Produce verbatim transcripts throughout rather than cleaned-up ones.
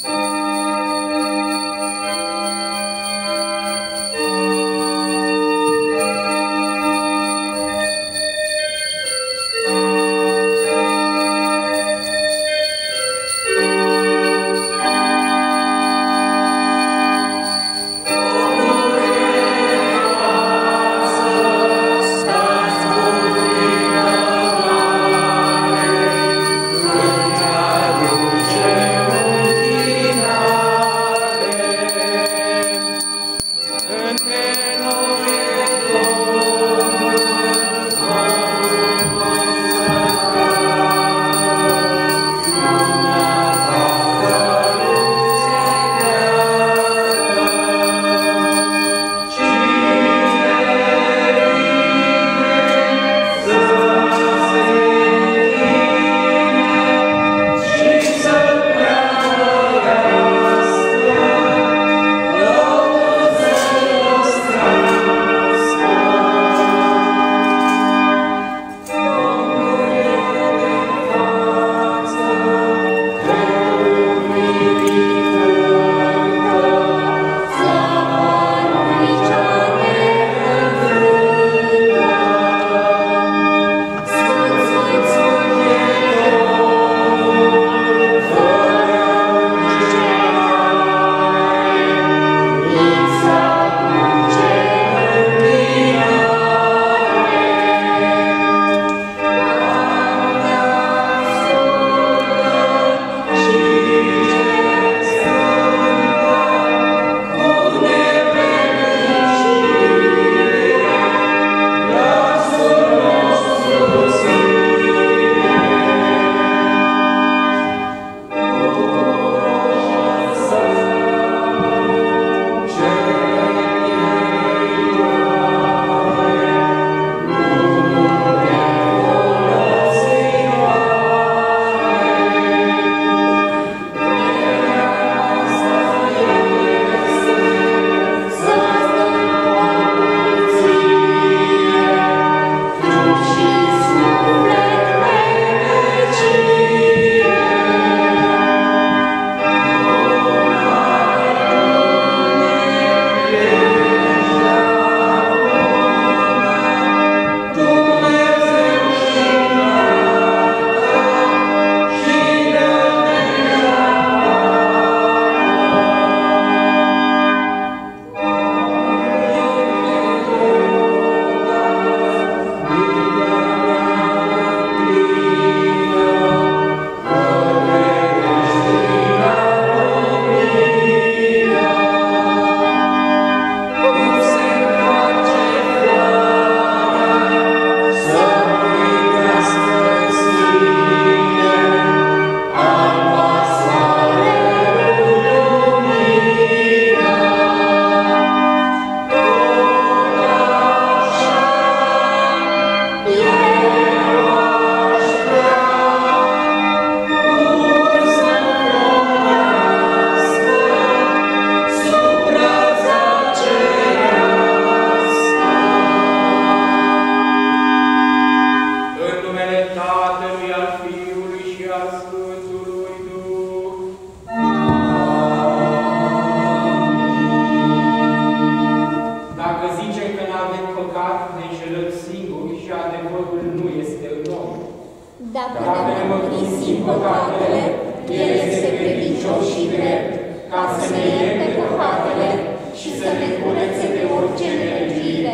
Dacă ne mărturisim păcatele, El este credincios și drept, ca să ne ierte păcatele și să ne curețe de orice nelegiuire.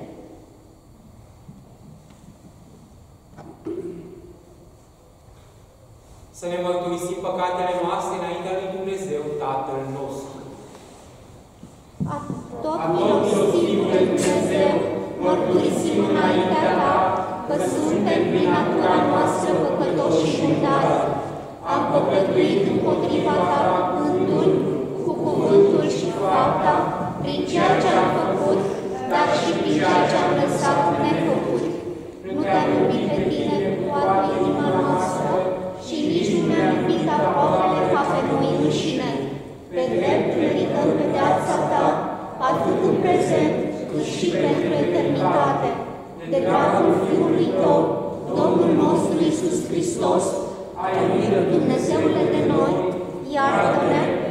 Să ne mărturisim păcatele noastre înaintea lui Dumnezeu, Tatăl nostru. A tot milostivule Dumnezeu, mărturisim înaintea Ta că suntem prin natura noastră păcătoși și murdari. Am păcătuit împotriva Ta cuvântul, cu cuvântul și fapta, prin ceea ce am făcut, dar și prin ceea ce am lăsat nefăcut. Nu Te-am iubit pe Tine cu toată inima noastră și nici nu ne-am iubit aproapele ca pe noi înșine. Pe drept merităm pedeapsa Ta, atât în prezent, cât și pentru eternitate. De dragul Fiului Tău, Domnul nostru Iisus Hristos, ai milă, Dumnezeule de noi, iartă-ne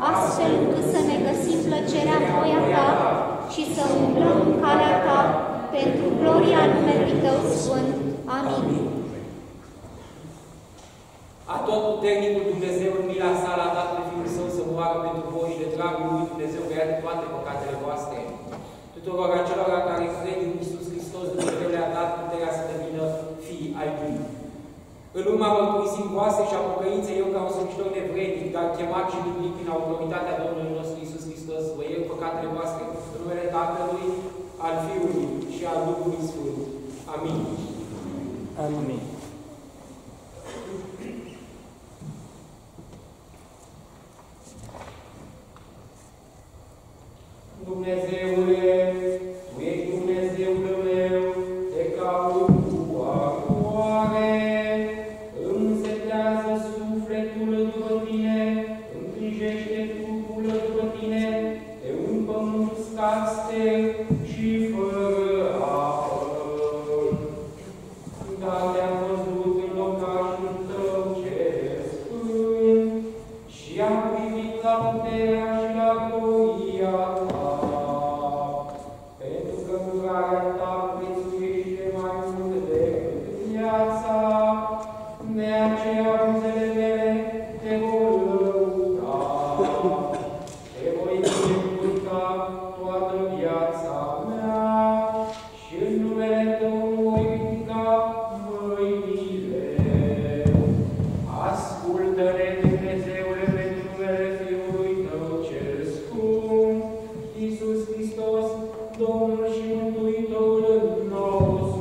astfel încât să ne găsim plăcerea în voia Ta și să umblăm în calea Ta, pentru gloria numelui Tău Sfânt. Amin. Atotputernicul Dumnezeu, în mila sa, l-a dat pe Fiul Său să moară pentru voi și de dragul lui Dumnezeu vă iată toate păcatele voastre. Tuturor acelora care cred în Iisus Hristos, Dumnezeu le-a dat puterea să devină fii ai Lui. În urma mărturisind voastre și a pocăinței, eu ca un slujitor nevrednic, dar chemat și iubit prin autoritatea Domnului nostru Iisus Hristos, vă iert păcatele voastre în numele Tatălui, al Fiului și al Duhului Sfânt. Amin. Amin. Dumnezeule, Tu ești Dumnezeul meu, te caut cu agoare, îmi însetează sufletul după Tine, îmi gânjește trupul după Tine, pe un pământ uscat ster și fără apă. Dar te-am văzut în locașul Tău cel sfânt și am privit la puterea și la gloria Ta. Ta prețuiește mai mult decât viața, de aceea buzele mele te vor lăuda. Te voi binecuvânta toată viața mea și în numele Tău voi ridica mâinile. Ascultă-ne, Dumnezeule, pentru numele Fiului Tău cel scump, Iisus Hristos, Domnul și Mântuitorul nostru.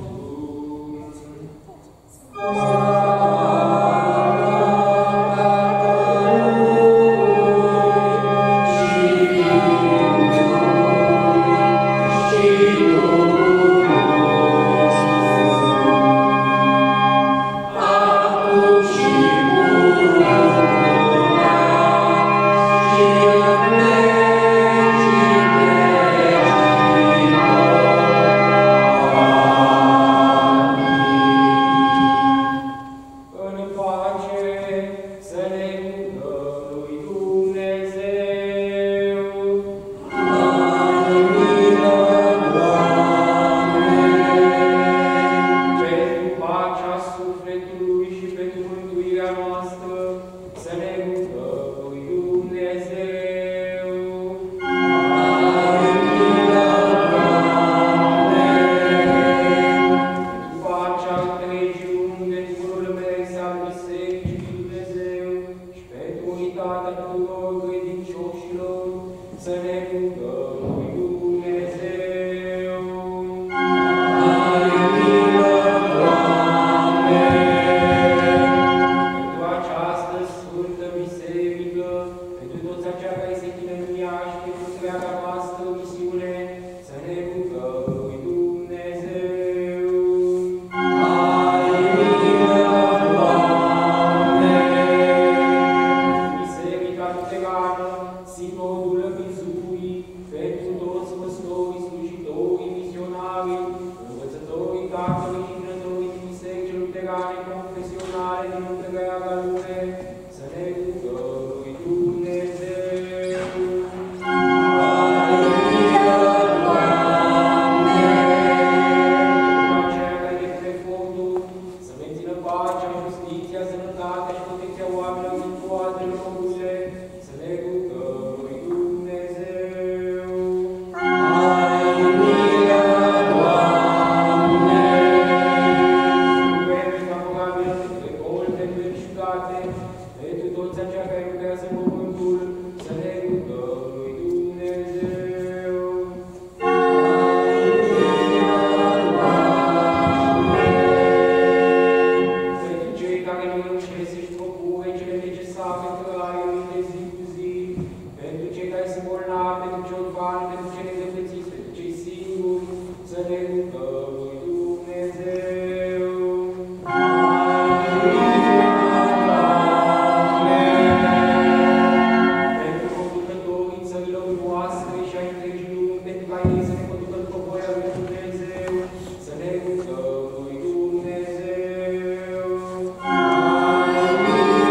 Amin.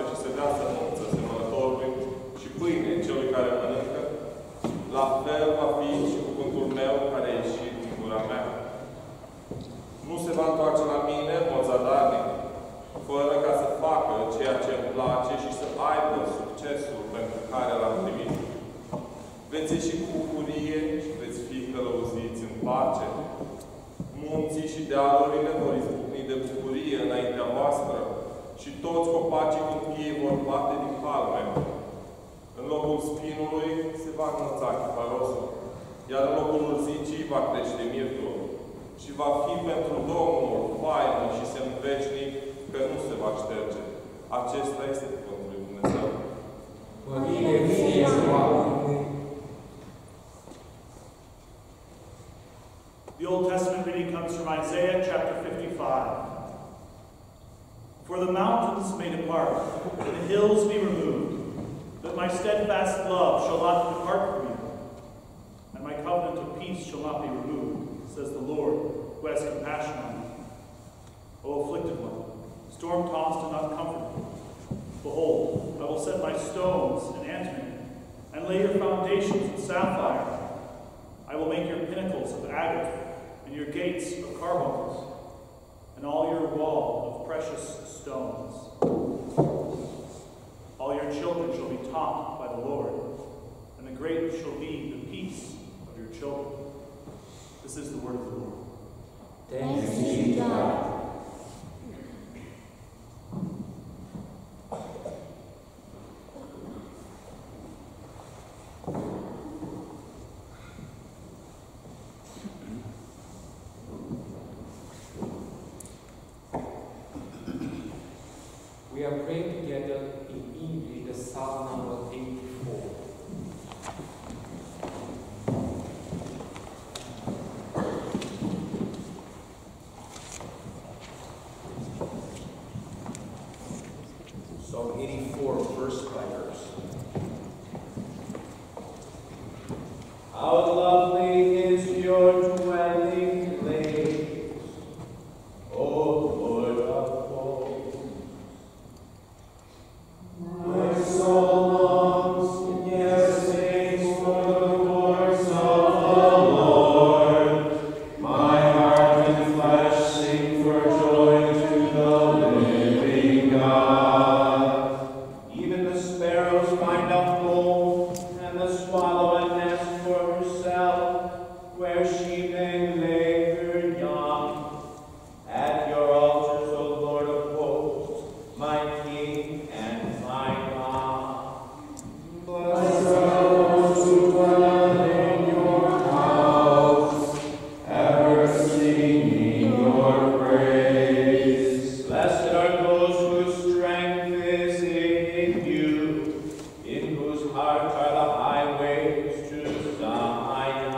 și să dea sămânță semănătorului și pâine celui care mănâncă, la fel va fi și cuvântul meu care a ieșit din gura mea. Nu se va întoarce la mine în mod zadarnic, fără ca să facă ceea ce îmi place și să aibă succesul pentru care l-am primit. Veți ieși cu bucurie și veți fi călăuziți în pace. Munții și dealurile vor izbucni de bucurie înaintea voastră și toți copacii câmpiei vor bate din palme. În locul spinului se va înălța chiparosul, iar în locul urzicii va crește mirtul. Și va fi pentru Domnul faină și semn veșnic că nu se va șterge. Acesta este cuvântul lui Dumnezeu. The Old Testament reading comes from Isaiah chapter fifty-five. For the mountains may depart, and the hills be removed, but my steadfast love shall not depart from you, and my covenant of peace shall not be removed, says the Lord, who has compassion on you. O afflicted one, storm-tossed and not comforted, behold, I will set my stones in antimony, and lay your foundations in sapphire. I will make your pinnacles of agate, and your gates of carbuncles, and all your wall of precious stones. All your children shall be taught by the Lord, and the great shall be the peace of your children. This is the word of the Lord. Thanks be to God. We are praying together in English the Psalm number eighty-four. Psalm eighty-four, verse by verse. How lovely is your dwelling place, O Lord of hosts. My soul longs, yes, aches for the courts of the Lord. My heart and flesh sing for joy to the living God. Even the sparrows find a home, and the swallow a nest for herself, where she may lay her young. At your altars, O Lord of hosts, my King and my God. Blessed are those who dwell in your house, ever singing your praise. Blessed are those whose strength is in you, in whose heart are the highways to Zion.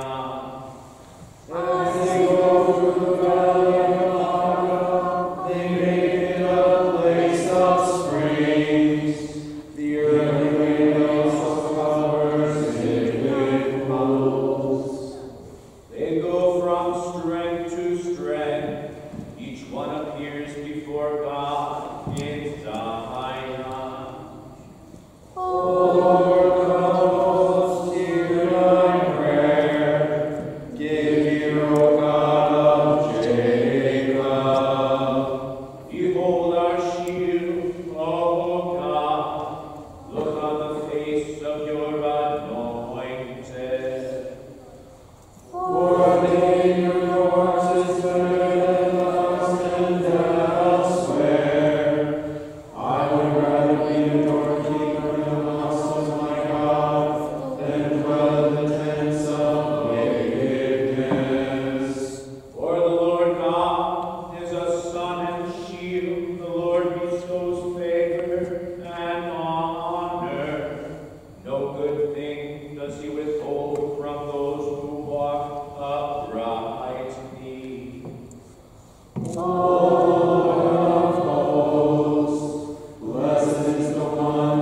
As they go through the valley of Mara, they make it a place of springs. The early rain also covers it with pools. They go from strength to strength. Each one appears before God in Zion. O Lord God of hosts, hear my prayer. Give ear, O God of Jacob. Behold our shield, O God. Look on the face of your anointed. For in your courts is better than the husband elsewhere. I would rather be a doorkeeper in the house of my God than dwell in the tents of wickedness. For the Lord God is a sun and shield. The Lord bestows favor and honor. No good thing does he withhold from those who walk uprightly. O Lord of hosts, blessed is the one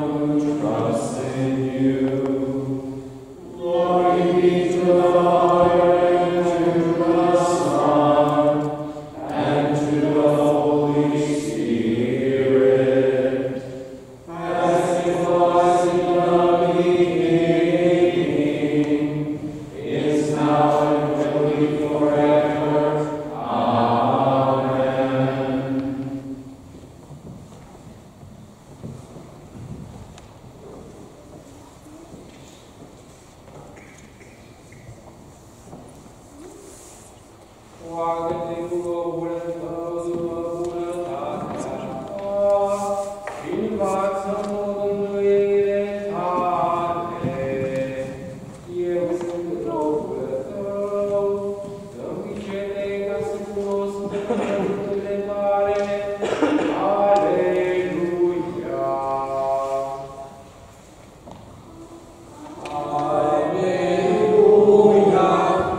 față mângâierile tale. Eu sunt robul tău, dă-mi cele ca să cunosc cuvintele tale. Aleluia! Aleluia!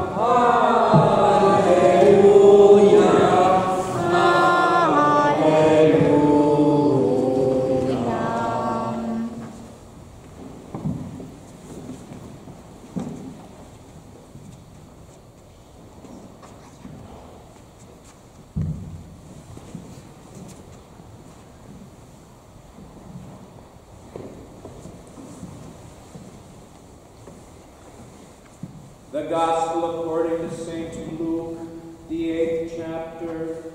The Gospel according to Saint Luke, the eighth chapter.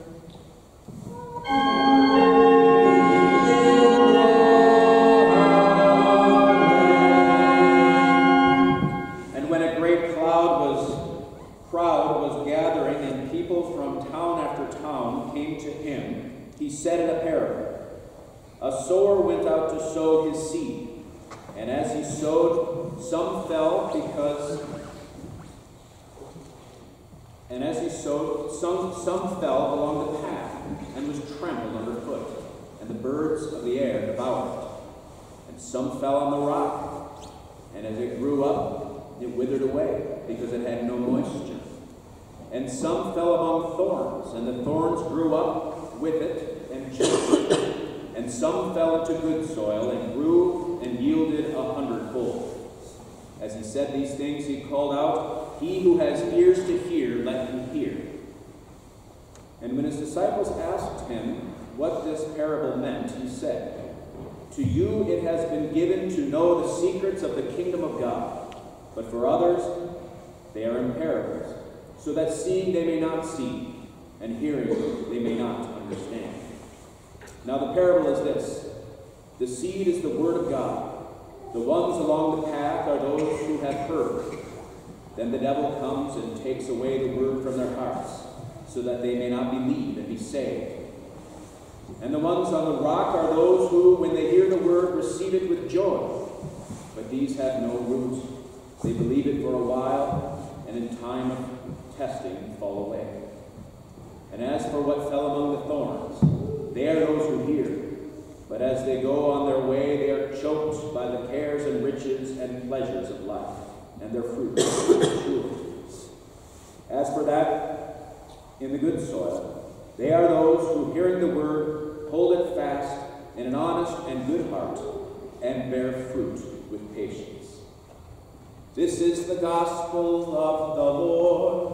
And when a great cloud was crowd was gathering, and people from town after town came to him, he said in a parable, a sower went out to sow his seed, and as he sowed, some fell because And as he sowed, some, some fell along the path, and was trampled underfoot, and the birds of the air devoured it. And some fell on the rock, and as it grew up, it withered away, because it had no moisture. And some fell among thorns, and the thorns grew up with it, and choked it. And some fell into good soil, and grew, and yielded a hundredfold. As he said these things, he called out, "He who has ears to hear, let him hear." And when his disciples asked him what this parable meant, he said, "To you it has been given to know the secrets of the kingdom of God, but for others they are in parables, so that seeing they may not see, and hearing they may not understand." Now the parable is this: the seed is the word of God. The ones along the path are those who have heard. Then the devil comes and takes away the word from their hearts, so that they may not believe and be saved. And the ones on the rock are those who, when they hear the word, receive it with joy. But these have no root. They believe it for a while, and in time of testing fall away. And as for what fell among the thorns, they are those who hear. But as they go on their way, they are choked by the cares and riches and pleasures of life, and their fruit is sure. As for that in the good soil, they are those who, hearing the word, hold it fast in an honest and good heart, and bear fruit with patience. This is the gospel of the Lord.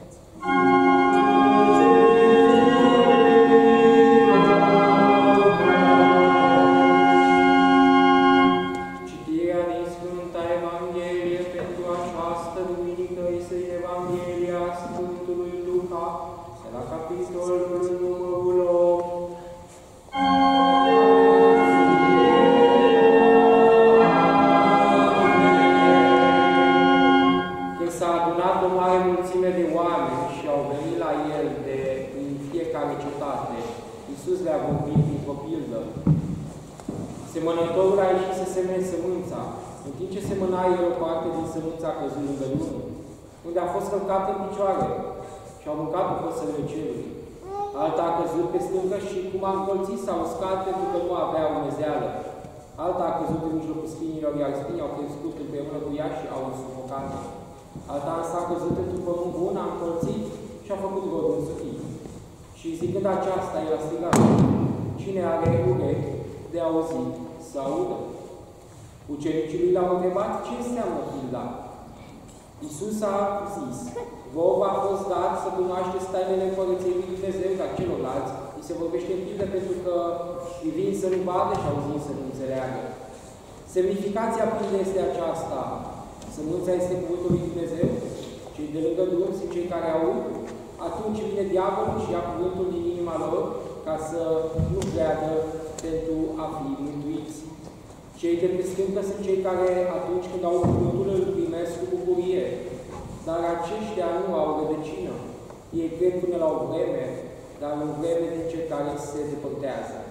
Semănătorul a ieșit să semene sămânța. În timp ce semăna el, o parte din sămânța a căzut lângă drumul, unde a fost călcat în picioare și au mâncat-o păsările cerului. Alta a căzut pe stâncă și, cum a încolțit, s-a uscat pentru că nu avea umezeală. Alta a căzut în mijlocul spinilor, iar spinii au crescut împreună cu ea și au însufocat. Alta însă a căzut într-un pământ bun, a încolțit și a făcut rodul în sufit. Și zicând aceasta, el a strigat: "Cine are urechi de auzit, să audă?" Ucenicii lui l-au întrebat ce înseamnă pilda. Iisus a zis: "Vouă v-a fost dat să cunoașteți tainele Împărăției lui Dumnezeu, dar celorlalți îi se vorbește în pildă pentru că privind să nu vadă și auzind să nu înțeleagă." Semnificația pildei este aceasta: sămânța este cuvântul lui Dumnezeu, cei de lângă drum sunt cei care aud, atunci vine diavolul și ia cuvântul din inima lor ca să nu creadă pentru a fi mântuiți. Cei de pe stâncă sunt cei care, atunci când au cuvântul, îl primesc cu bucurie, dar aceștia nu au rădăcină. Ei cred până la o vreme, dar în vreme din cei care se depărtează.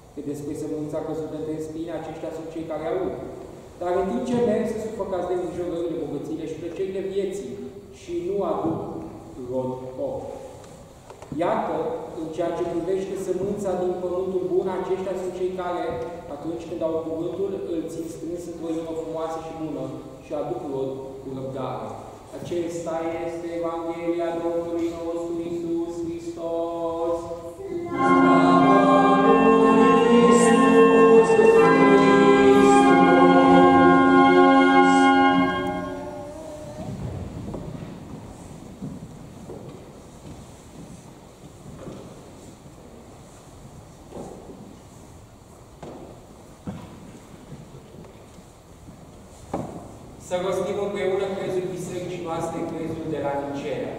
că despre sămânța căzută între spine, aceștia sunt cei care aud. Dar în timp ce merg să sufăcați de îngrijorările, bogățiile și plăcerile vieții și nu aduc rod ochi. Iată, în ceea ce privește sămânța din pământul bun, aceștia sunt cei care, atunci când au cuvântul, îl țin strâns într-o inimă frumoasă și bună și aduc rod cu răbdare. Acesta este Evanghelia Domnului nostru Iisus Hristos. Să rostim împreună crezul bisericii noastre, crezul de la Nicea.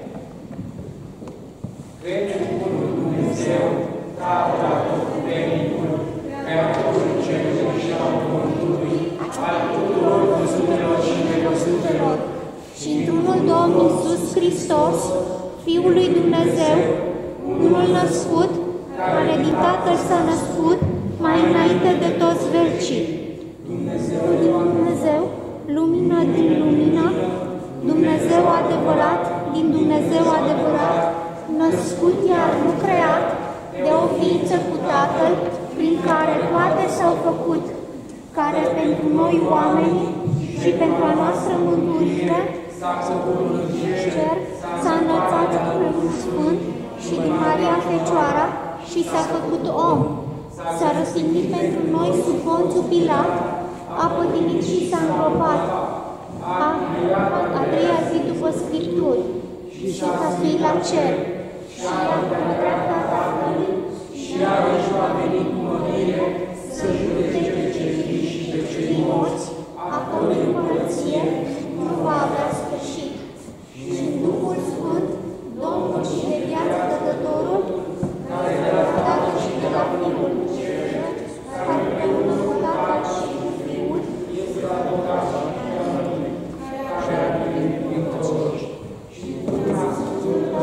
Cred în unul Dumnezeu, Tatăl Atotputernicul, Creatorul cerului și al pământului, al tuturor văzutelor și nevăzutelor, și într-unul Domn Iisus Hristos, Fiul lui Dumnezeu, unul născut, care din Tatăl s-a născut mai înainte de toți vecii. Dumnezeu din Dumnezeu, lumină din lumină, Dumnezeu adevărat din Dumnezeu adevărat, născut iar nu creat, de o ființă cu Tatăl, prin care toate s-au făcut, care pentru noi oameni și pentru a noastră mântuire s-a făcut în cer, s-a înălțat Duhul Sfânt și din Maria Fecioara și s-a făcut om. S-a răstignit pentru noi sub Ponțiu Pilat, a pătimit și s-a îngropat. A, a treia zi după Scripturi și s-a suit la cer și a la dreapta Tatălui și iarăși va veni cu mărire să judece pe cei vii și pe cei morți, a cărui împărăție nu va avea sfârșit. Și în Duhul Sfânt, Domnul și de viață dătătorul, care de la Tatăl și de la Fiul Cer, care împreună cu Tatăl și cu Fiul, este adevărat și care a venit prin toți și Duhul Sfântă,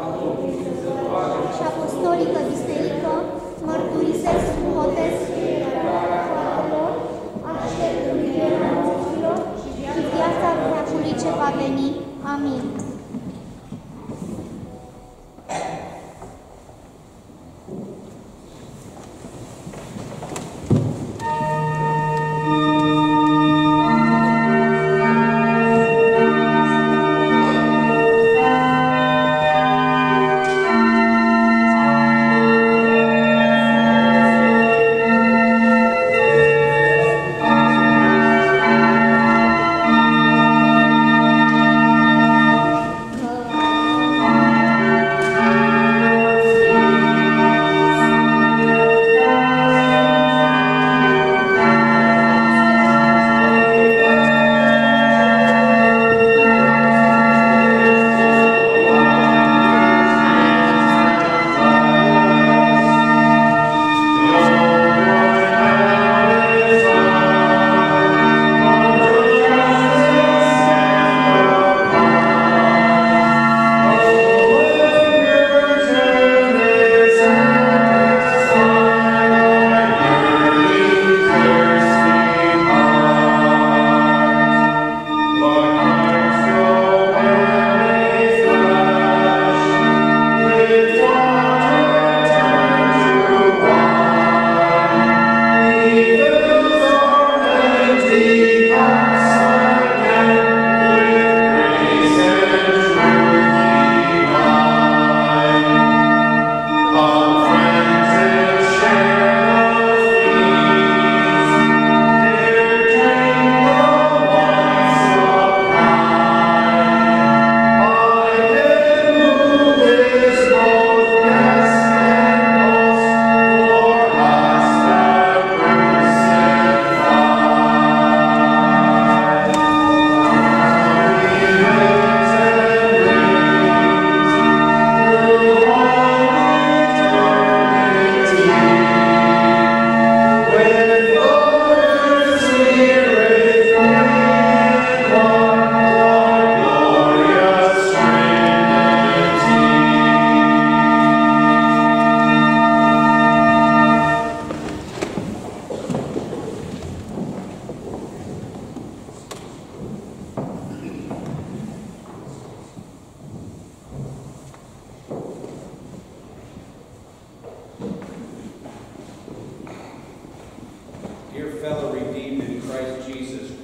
și apostolică biserică, mărturisesc cu botez iertarea păcatelor, aștept învierea morților și viața veacului ce va veni. Amin.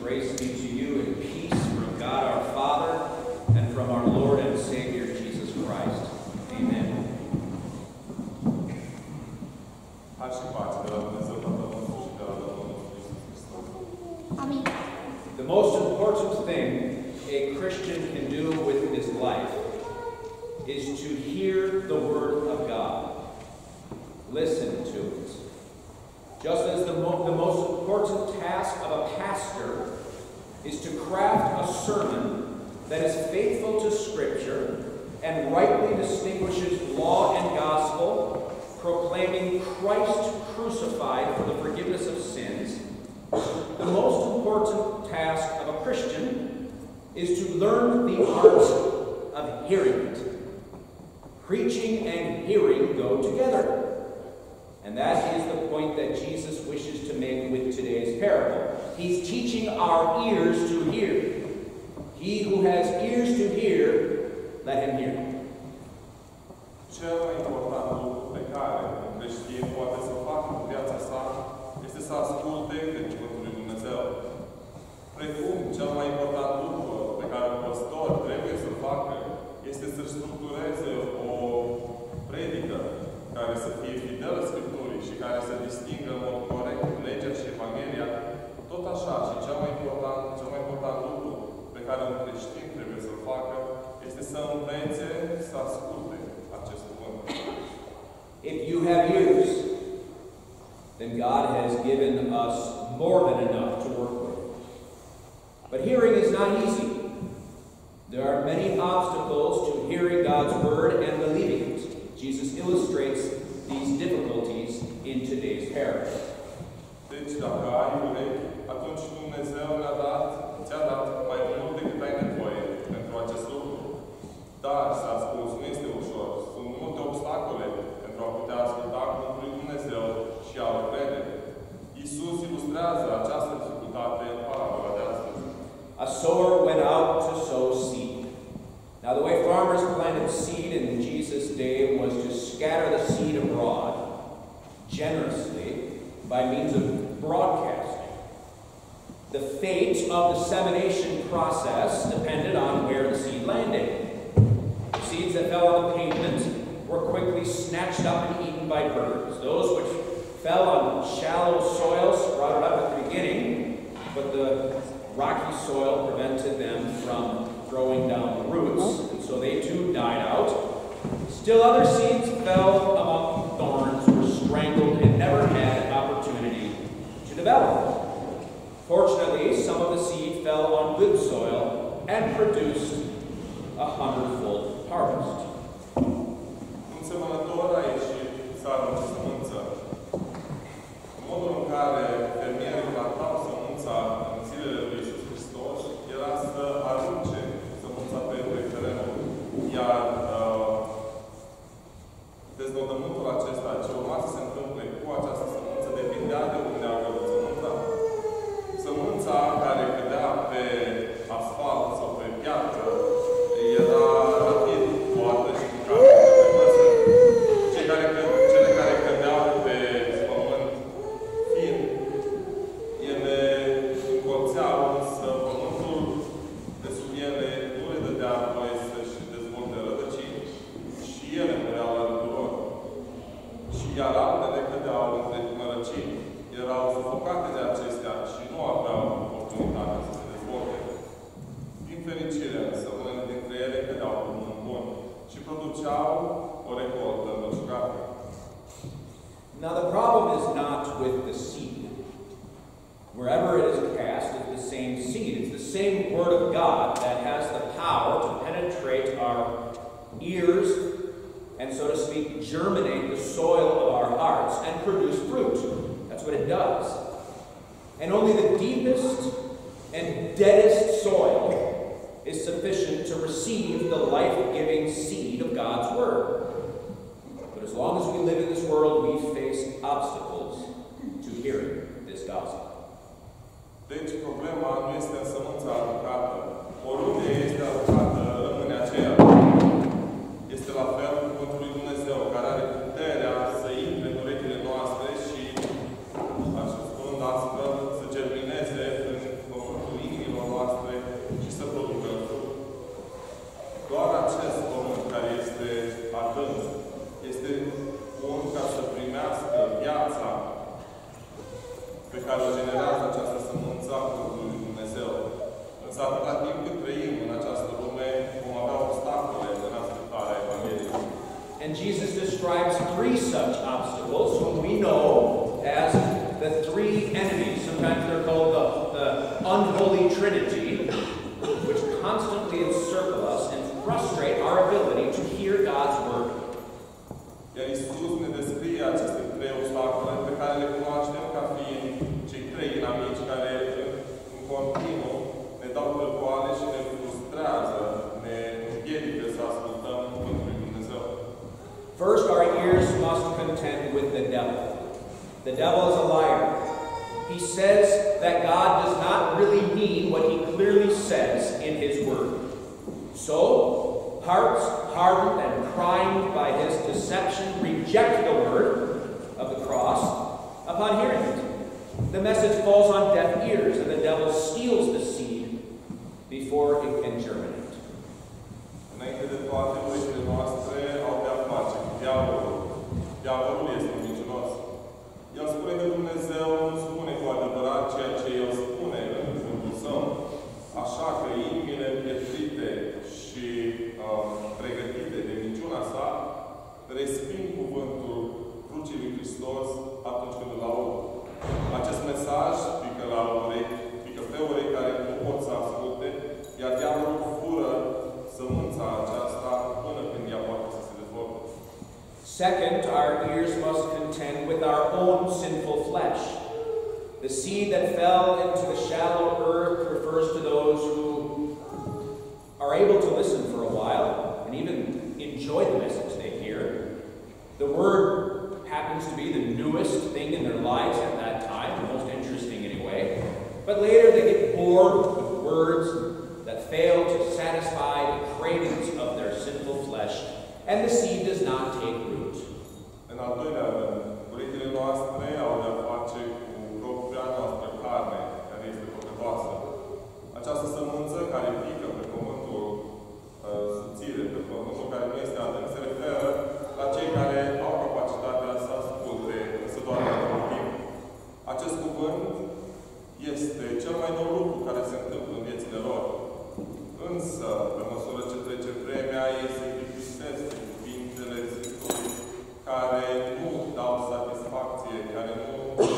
grace be to you and peace from God our Father and from our Lord and Savior Jesus Christ. Amen. Har și pace de la Dumnezeu Tatăl nostru și de la Domnul nostru Iisus Hristos. Amin. The most important thing a Christian can do with his life is to hear the Word of God. Listen to it. Just as the, mo the most important task of a pastor is to craft a sermon that is faithful to Scripture and rightly distinguishes law and gospel, proclaiming Christ crucified for the forgiveness of sins, the most important task of a Christian is to learn the art of hearing it. Preaching and hearing go together. And that is the point that Jesus wishes to make with today's parable. He's teaching our ears to hear. He who has ears to hear, let him hear. Cel mai important lucru pe care un creștin poate să facă în viața sa este să asculte de Cuvântul lui Dumnezeu. Precum cel mai important lucru pe care un păstor trebuie să facă este să structureze o predică care să fie fidelă Scripturii și care să distingă în mod corect legea și Evanghelia, tot așa și cel mai important, cel mai important lucru pe care un creștin trebuie să-l facă este să învețe să asculte acest cuvânt. If you have ears, then God has given us more than enough to work with. But hearing is not easy. There are many obstacles to hearing God's word and believing it. Jesus illustrates these difficulties in today's parable. Deci, dacă ai urechi, atunci Dumnezeu ne-a dat, ți-a dat mai mult decât ai nevoie pentru acest lucru. Dar, să asculți, nu este ușor. Sunt multe obstacole pentru a putea asculta cuvântul lui Dumnezeu și a-L crede. Iisus ilustrează această dificultate în parabola de astăzi. A sower went out to sow seed. Now, the way farmers planted seed in Jesus' day was to scatter the seed abroad generously by means of broadcasting. The fate of the dissemination process depended on where the seed landed. The seeds that fell on the pavement were quickly snatched up and eaten by birds. Those which fell on shallow soil sprouted up at the beginning, but the rocky soil prevented them from throwing down the roots, and so they too died out. Still other seeds fell among thorns, were strangled, and never had an opportunity to develop. Fortunately, some of the seed fell on good soil and produced a hundredfold harvest. Un semănător a ieșit să arunce sămânță. Modul în care fermierii plantau sămânța în zilele lui Iisus Hristos era să arunce sămânța pe terenul. Iar uh, deznodământul acesta, ce urma să se întâmple cu această sămânță, depindea de unde a căzut sămânța. Sămânța care cădea pe asfalt sau pe piatră era rapid moartă și mâncată de păsări. Cei care, cele care cădeau pe pământ fin, ele încolțeau, însă pământul de sub ele nu le dădea voie să-și dezvolte rădăcini și ele mureau la rândul lor. Și iar altele cădeau între mărăcini, erau sufocate de acestea și nu aveau oportunitatea să se dezvolte. Din fericire, însă, unele dintre ele cădeau pe pământ bun și produceau o recoltă îndelungată. Now, the problem is not with the seed. Wherever it is cast, it's the same seed. It's the same Word of God that has the power to penetrate our ears and, so to speak, germinate the soil of our hearts and produce fruit. That's what it does. And only the deepest and deadest soil is sufficient to receive the life-giving seed of God's Word. But as long as we live in this world, we face obstacles to hearing this gospel. Deci, problema nu este în sămânța aruncată. Oriunde este aruncată, rămâne aceea. Este la fel cu Cuvântul lui Dumnezeu, care are puterea să intre în urechile noastre și, așa spunând astfel, să germineze în pământul three such obstacles, whom we know as the three enemies. Sometimes they're called the, the unholy trinity, which constantly encircle us and frustrate our ability to hear God's word. Iar Iisus ne descrie aceste trei obstacole pe care le cunoaștem ca fiind cei trei inamici care în continuu ne dau răcoale și ne frustrează, ne împiedică să ascultăm cuvântul lui Dumnezeu. First, our ears must contend with the devil. The devil is a liar. He says that God does not really mean what he clearly says in his word. So, hearts hardened and primed by his deception reject the word of the cross upon hearing it. The message falls on deaf ears, and the devil steals the seed before it can germinate. Înainte de toate, urechile noastre au de-a face cu diavolul. Diavolul este mincinos. El spune că Dumnezeu nu spune cu adevărat ceea ce El spune în cuvântul Său. Așa că inimile împietrite și uh, pregătite de minciuna sa resping cuvântul crucii lui Hristos atunci când îl aud. Acest mesaj pică la urechi, pică pe urechi care nu pot să asculte, iar diavolul fură sămânța aceasta până când ea poate să se dezvolte. Second, our ears must contend with our own sinful flesh. The seed that fell into the shallow earth refers to those who are able to listen for a while and even enjoy the message they hear. The word happens to be the newest thing in their lives at that time, the most interesting anyway. But later they get bored with words that fail to satisfy the cravings of their sinful flesh, and the seed does not take root. În al doilea rând, urechile noastre au de-a face cu propria noastră carne, care este păcătoasă. Această sămânță care pică pe pământul uh, subțire, pe pământul care nu este adânc, se referă la cei care au capacitatea să asculte, să doară în timp. Acest cuvânt este cel mai nou lucru care se întâmplă în viețile lor. Însă, pe măsură ce trece vremea, ei se plictisesc de cuvintele Scripturii care nu dau satisfacție, care nu,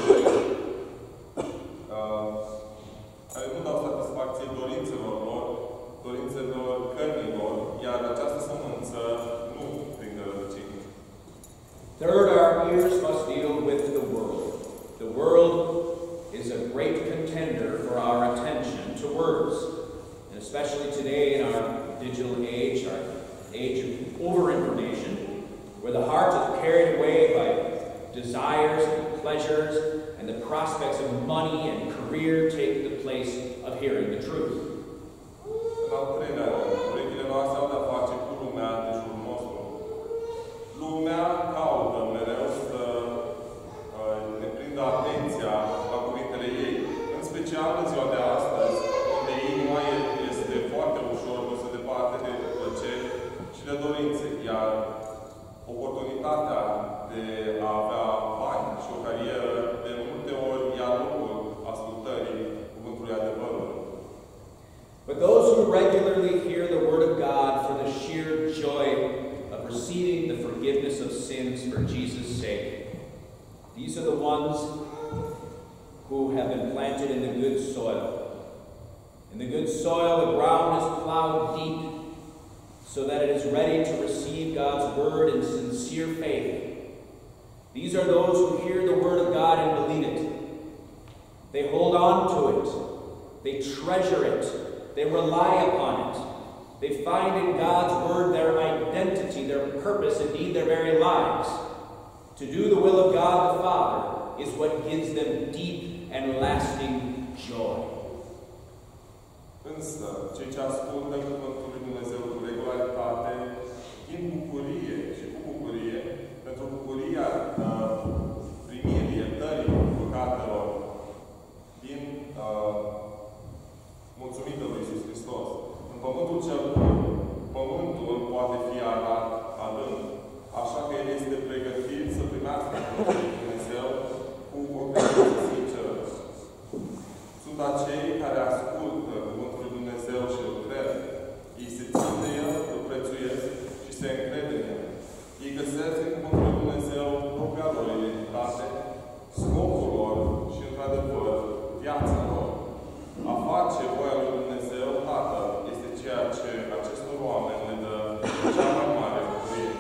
uh, care nu dau satisfacție dorințelor lor, dorințelor cărnilor, iar această sămânță nu prinde rădăcini. Third, our ears must deal with the world. The world is a great contender for our attention to words. And especially today in our digital age, our age of over-information, where the heart is carried away by desires and pleasures, and the prospects of money and career take the place of hearing the truth. În al treilea rând, urechile noastre au de-a face cu lumea de jurul nostru. Lumea caută mereu să uh, ne prindă atenția la cuvintele ei. În special în ziua de astăzi, unde inima este foarte ușor dusă departe de plăceri și de dorințe, iar oportunitatea de a avea bani și o carieră de multe ori ia locul ascultării cuvântului adevărului. But those who regularly hear the word of God for the sheer joy of receiving the forgiveness of sins for Jesus' sake, these are the ones who have been planted in the good soil. In the good soil, the ground is plowed deep so that it is ready to receive God's word in sincere faith. These are those who hear the word of God and believe it. They hold on to it. They treasure it. They rely upon it. They find in God's word their identity, their purpose, indeed their very lives. To do the will of God the Father is what gives them deep and lasting joy. Însă, cei ce ascultă cuvântul lui Dumnezeu cu regularitate, din bucurie și cu bucurie, pentru bucuria uh, primirii iertării păcatelor, din uh, mulțumită lui Iisus Hristos. În pământul cel bun, pământul poate fi arat adânc, așa că el este pregătit să primească cuvântul lui Dumnezeu cu o credință sinceră. Sunt acei care ascultă cuvântul lui Dumnezeu și îl cred. Ei se țin de el, îl prețuiesc și se încred în el. Ei găsesc în cuvântul lui Dumnezeu lor identitate, scopul lor și, într-adevăr, viața lor. A face voia lui Dumnezeu, Tatăl, este ceea ce acestor oameni le dă cea mai mare bucurie.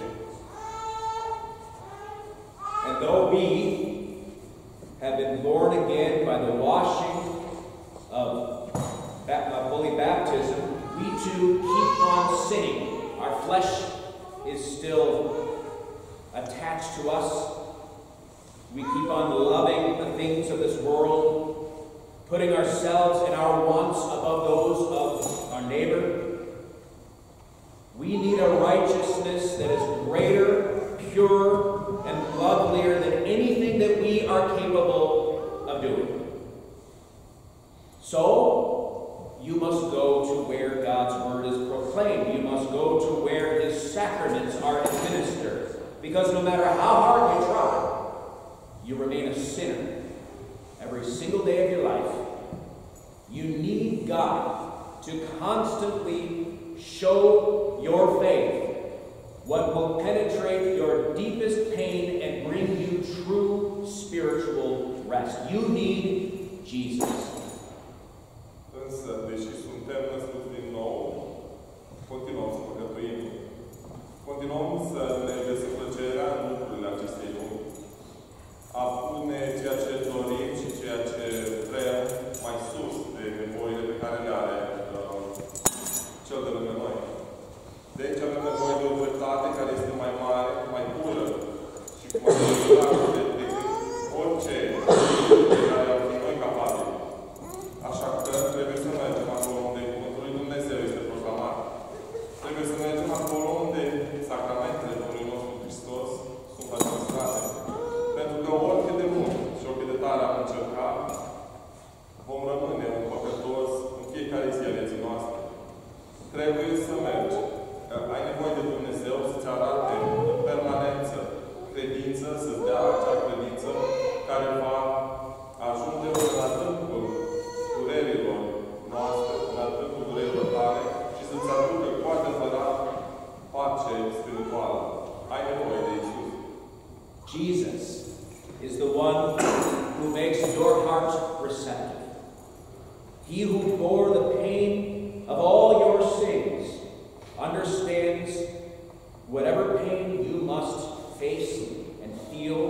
And though we have been born again by the washing of, of holy baptism, we too keep on sinning. Our flesh is still attached to us. We keep on loving the things of this world, putting ourselves and our wants above those of our neighbor. We need a righteousness that is greater, pure, and lovelier than anything that we are capable of doing. So, you must go to where God's word is proclaimed. You must go to where his sacraments are administered. Because no matter how hard you try, you remain a sinner every single day of your life. You need God to constantly show your faith, what will penetrate your deepest pain and bring you true spiritual rest. You need Jesus. Însă, deși suntem născuți din nou, continuăm să păcătuim. Continuăm să ne găsim plăcerea în lucrurile acestei lumi. A pune ceea ce dorim și ceea ce vrem mai sus de nevoile pe care le are uh, cel de lângă noi. Deci avem nevoie de o dreptate care este mai mare, mai pură și cu mai dreptate decât orice de care am fi noi capabili. Așa că trebuie să mergem acolo unde Cuvântul lui Dumnezeu este proclamat. Trebuie să mergem acolo unde sacramentele Domnului nostru Hristos sunt administrate. Pentru că oricât de mult și oricât de tare am încercat, vom rămâne un păcătos în fiecare zi a vieții noastre. Trebuie să mergi. Ai nevoie de Dumnezeu să-ți arate în permanență credință, să-ți dea acea credință care va ajunge în adâncul durerilor noastre, în adâncul durerilor tale și să-ți aducă cu adevărat pace spirituală. Ai nevoie de Iisus. Jesus is the one who makes your heart receptive. He who bore the pain of all your sins understands whatever pain you must face and feel.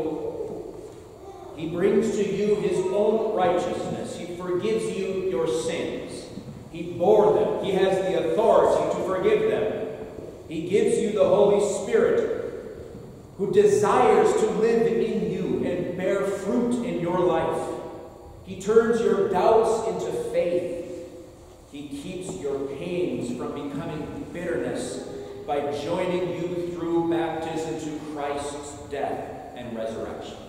He brings to you his own righteousness. He forgives you your sins. He bore them. He has the authority to forgive them. He gives you the Holy Spirit, who desires to live in you and bear fruit in your life. He turns your doubts into faith. He keeps your pains from becoming bitterness by joining you through baptism to Christ's death and resurrection.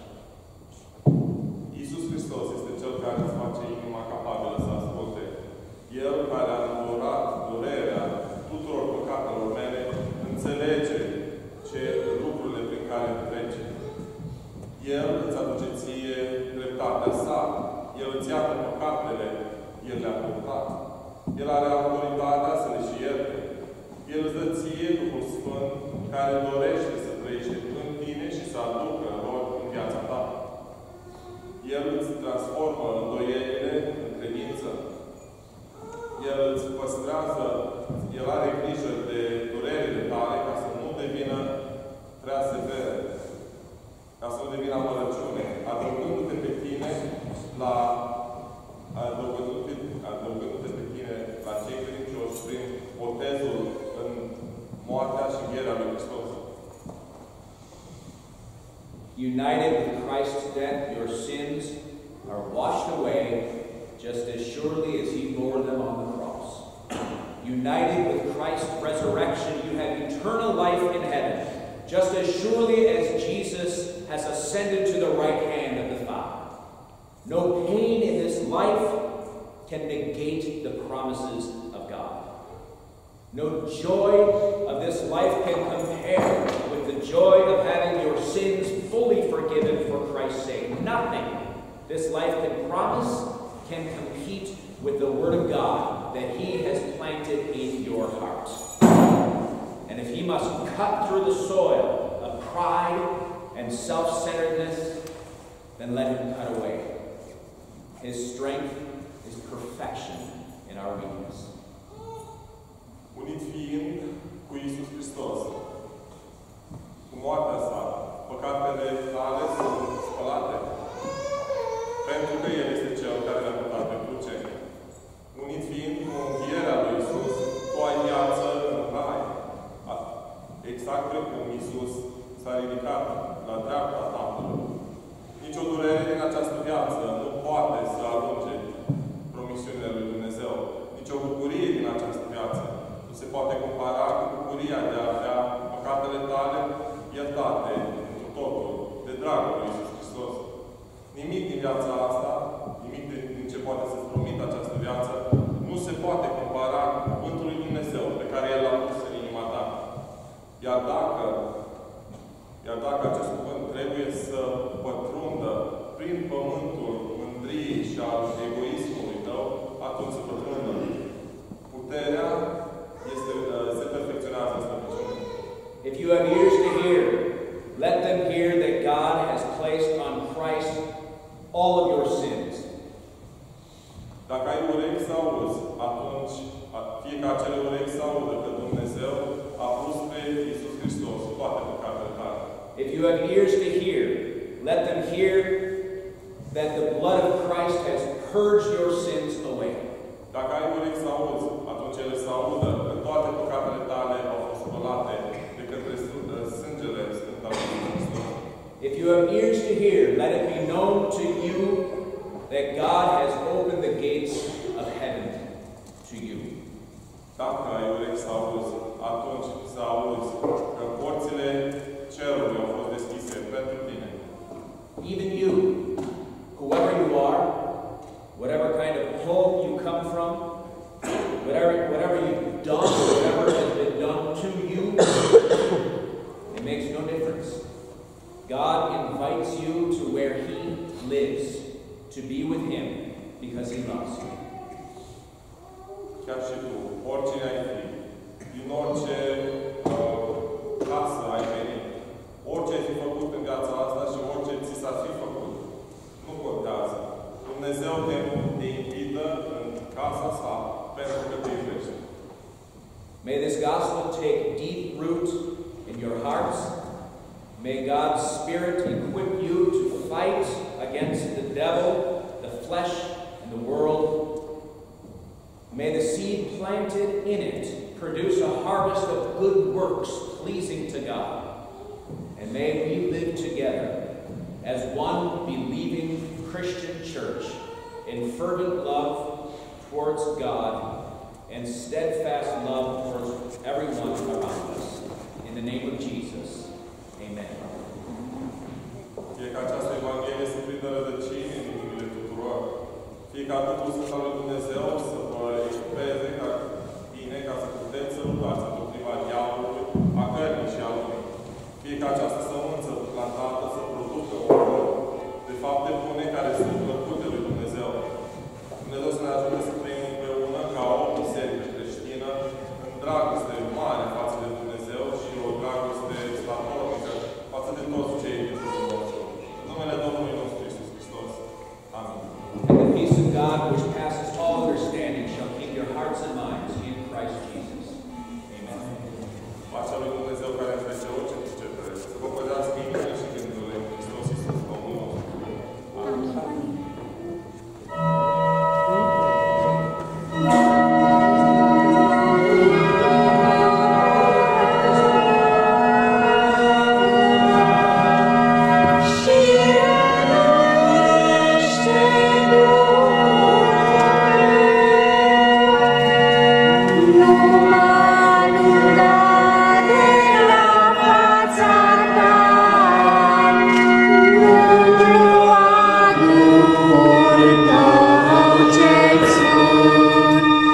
Iisus Hristos este Cel care îți face inima capabilă să asculte. El care a îndurat durerea tuturor păcatelor mele, înțelege ce lucrurile prin care trece. El îți aduce ție dreptatea sa. El îți iartă păcatele. El le-a purtat. El are autoritatea să le și ierte. El îți dă ție Duhul Sfânt care dorește să trăiește în tine și să aducă rod în viața ta. El îți transformă îndoielile în credință. El îți păstrează, El are grijă de durerile tale ca să nu devină prea severe, ca să nu devină amărăciune, adăugându-te pe tine la adăugându-te, adăugându-te pe tine la cei credincioși prin botezul în moartea și învierea lui Hristos. United with Christ's death, your sins are washed away just as surely as he bore them on the cross. United with Christ's resurrection, you have eternal life in heaven, just as surely as Jesus has ascended to the right hand of the Father. No pain in this life can negate the promises of God. No joy of this life can compare with the joy of having your sins fully forgiven for Christ's sake. Nothing this life can promise can compete with the Word of God that He has planted in your heart. And if He must cut through the soil of pride and self-centeredness, then let him cut away. His strength is perfection in our weakness. Unit fiind cu Iisus Hristos, cu moartea sa, păcatele tale sunt spălate, pentru că El este Cel care le-a purtat pe cruce. Unit fiind cu învierea lui Iisus, tu ai viață în rai. Exact precum Iisus s-a ridicat la dreapta Tatălui. Nici o durere din această viață nu poate să alunge promisiunile lui Dumnezeu. Nici o bucurie din această viață nu se poate compara cu bucuria de a avea păcatele tale iertate întru totul de dragul lui Iisus Hristos. Nimic din viața asta, nimic din ce poate să-ți promită această viață, nu se poate compara cu cuvântul lui Dumnezeu pe care El l-a pus în inima ta. Iar dacă, iar dacă acest cuvânt trebuie să pătrundă prin pământul mândriei și al egoismului tău, atunci să pătrundă. Puterea este, se perfecționează în slăbiciune. If you have ears to hear, let them hear that God has placed on Christ all of your sins. Dacă ai urechi să auzi, atunci fie ca acele urechi să audă că Dumnezeu a pus pe Iisus Hristos toate păcatele tale. If you have ears to hear, let them hear that the blood of Christ has purged your sins away. Dacă ai urechi să auzi, atunci ele să audă că toate păcatele tale au fost spălate de către sângele Sfânt al lui Hristos. If you have ears to hear, let it be known to you that God has opened the gates of heaven to you. Dacă ai urechi să auzi, atunci să auzi că porțile cerului au fost deschise pentru tine. Even you, whoever you are, whatever kind of home you come from, whatever, whatever you've done, whatever has been done to you, it makes no difference. God invites you to where He lives, to be with Him, because He loves you. Chiar și tu, oricine ai fi, din orice uh, casă ai venit, orice ai fi făcut în viața asta și orice ți s-ar fi făcut, nu contează. Dumnezeu te, te invită în casa sa pentru că te iubește. May this gospel take deep root in your hearts. May God's Spirit equip you to fight against the devil, the flesh, and the world. May the seed planted in it produce a harvest of good works pleasing to God. And may we live together as one believing Christian church in fervent love towards God and steadfast love towards everyone around us. In the name of Jesus, amen. Fie ca această Evanghelie să prindă rădăcini în inimile tuturor. Fie ca Duhul Sfânt al lui Dumnezeu să vă echipeze ca bine ca să puteți să luptați împotriva diavolului, a cărnii și a lumii. Fie ca această sămânță plantată să producă o de fapte bune care sunt plăcute lui Dumnezeu. Dumnezeu să ne ajute să trăim împreună ca o biserică creștină în dragoste mare față de Dumnezeu și o dragoste statornică față de toți cei din jurul nostru. În numele Domnului nostru Iisus Hristos. Amin. And the peace of God, which passes all understanding, shall keep your hearts and minds in Christ Jesus. Amen. Pacea lui Dumnezeu care întrece orice pricepere, să vă păzească inimile și gândurile în Hristos Iisus, Domnul nostru. Amin. Thank you.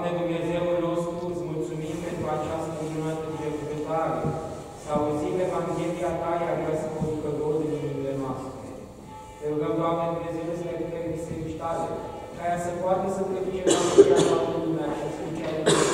Doamne Dumnezeul nostru, îți mulțumim pentru această minunată binecuvântare. Să auzim Evanghelia Ta, iar ea să producă rod în inimile noastre. Te rugăm, Doamne Dumnezeu, să ne putem biserici Tale, ca ea să poată să predice Evanghelia toată lumea și să fie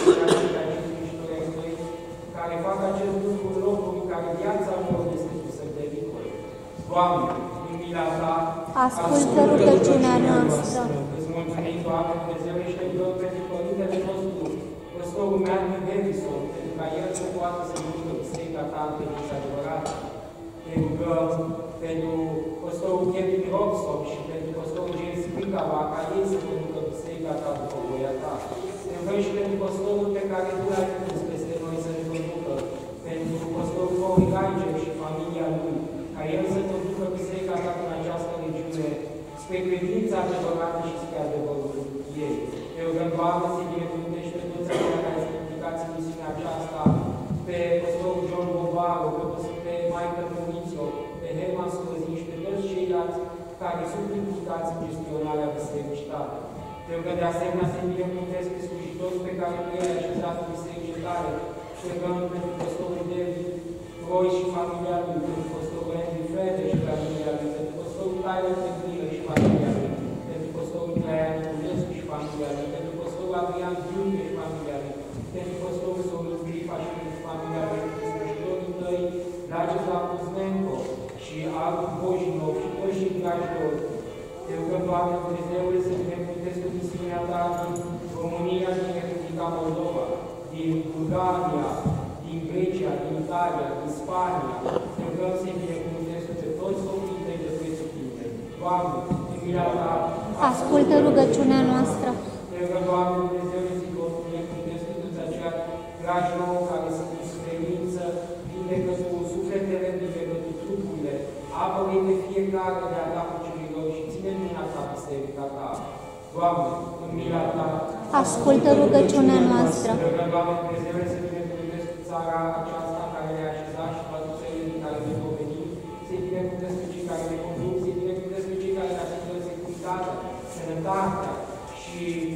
cea de Hristos, care fac acest lucru în locul în care viața lor este pusă în pericol. Doamne, în mila Ta, ascultă rugăciunea noastră. Îți mulțumim, Doamne Dumnezeu, ești rugăm pentru Părintele nostru, Păstorul Mercu Davison, pentru ca el să poată să ducă biserica Ta în credința adevărată. Te rugăm pentru Păstorul Kevin Robson și pentru Păstorul James Brigava, ca ei să conducă biserica Ta după voia Ta. Te rugăm și pentru Păstorul pe care Tu l-ai pus peste noi să ne conducă, pentru Păstorul Corey Reiger și familia lui, ca el să conducă biserica Ta în această regiune spre credința adevărată și spre adevărul ei. Te rugăm, Doamne, să binecuvântești pe toți aceia care sunt implicați în misiunea aceasta, pe Păstorul John Bovaru, pe Michael Maurizio, pe Herman Scozin și pe toți ceilalți care sunt implicați în gestionarea bisericii Tale. Te rugăm de asemenea să binecuvântezi pe slujitori pe care Tu i-ai așezat în bisericii Tale. Te rugăm pentru Păstorul David Roy și familia lui, pentru Păstorul Andrew Fede și familia lui, pentru Păstorul Tyler Tegrilă și familia lui, pentru Păstorul Traian Niculescu și familia lui, pentru Păstorul Adrian Ghiunche și familia lui, pentru Păstorul Sorul Grifa și pentru familia lui, pentru slujitorii Tăi, Vladislav Kuzmenko și Albu Bojinov și toți și dragii lor. Te rugăm, Doamne Dumnezeule, să binecuvântezi cu misiunea Ta din România, din Republica Moldova, din Bulgaria, din Grecia, din Italia, din Spania. Te rugăm să-i binecuvântezi pe toți copiii Tăi de pretutindeni. Doamne, în mila Ta, ascultă rugăciunea noastră. Te rugăm, Doamne Dumnezeule, să-i binecuvântezi pe toți aceia dragi nouă care sunt în suferință, vindecă cu sufletele, vindecă cu trupurile, apără-i pe fiecare de atacul celui rău și ține mâna Ta biserica Ta. Doamne, în mila Ta, ascultă rugăciunea noastră. Te rugăm, Doamne Dumnezeule, să binecuvântezi cu țara aceasta care ne-a așezat și toate țările din care ne vom veni, să-i binecuvântezi pe cei care ne conduc, să-i binecuvântezi pe cei care ne asigură securitatea, sănătatea și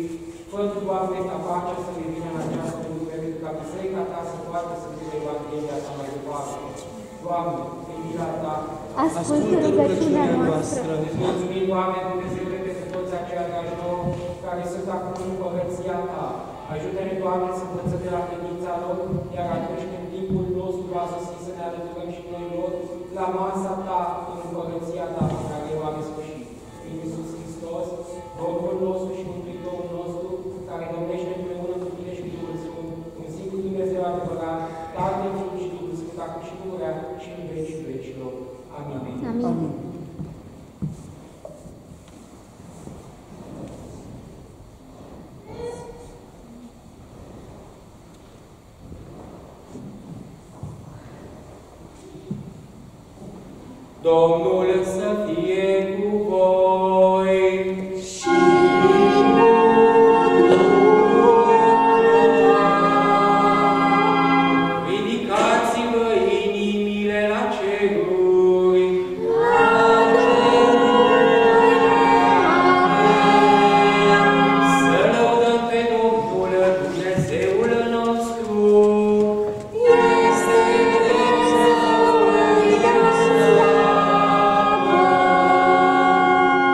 fă Tu, Doamne, ca pacea să revină în această lume, pentru ca biserica Ta să poată să fie Evanghelia Ta mai departe. Doamne, în mila Ta, ascultă rugăciunea noastră. Îți mulțumim, Doamne Dumnezeule, pentru toți aceia dragi nouă care sunt acum în împărăția Ta. Ajută-ne, Doamne, să învățăm de la credința lor, iar atunci când timpul nostru va sosi să ne alăturăm și noi lor la masa Ta, în împărăția Ta, pe care o am sfârșit. Prin Iisus Hristos, Domnul nostru și Mântuitorul nostru, care domnește împreună cu Tine și Duhul Sfânt, un singur Dumnezeu adevărat, Tatăl, Fiul și Duhul Sfânt, acum și pururea și în vecii vecilor. Amin. Amin. Amin. Domnul să fie cu voi și ridicați-vă inimile la ceruri. Să lăudăm pe Domnul Dumnezeul nostru. Este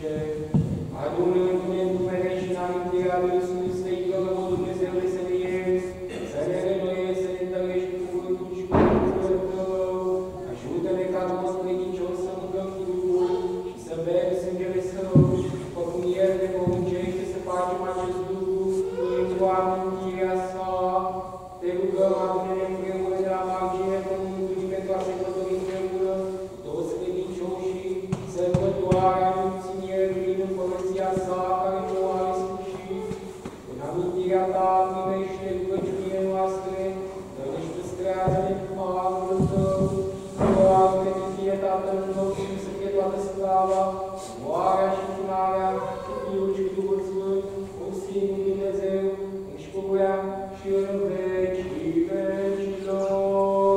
veșnice, adunându-ne în numele și în amintirea lui Iisus, te implorăm, o Dumnezeule, să ne ierți, să ne renoiezi, să ne întărești cu cuvântul și cu cuvântul Tău. Ajută-ne ca toți credincios să mâncăm trupul și să bem sângele Său, după cum El ne poruncește să facem acest lucru pentru amintirea Sa. Te rugăm, adune-ne împreună de la marginea pământului pentru a se pători împreună toți credincioșii, sărbătoarea Înținierului în împărăția Sa, care nu are sfârșit. În amintirea Ta, primește rugăciunile noastre, dă-ne și păstrează-ne cu harul Tău. Doamne, să fie Tatăl nostru, să fie toată slava, oarea și întunarea, și Fiul și Duhul Sfânt, un singur Dumnezeu, și pururea și în vecii vecilor.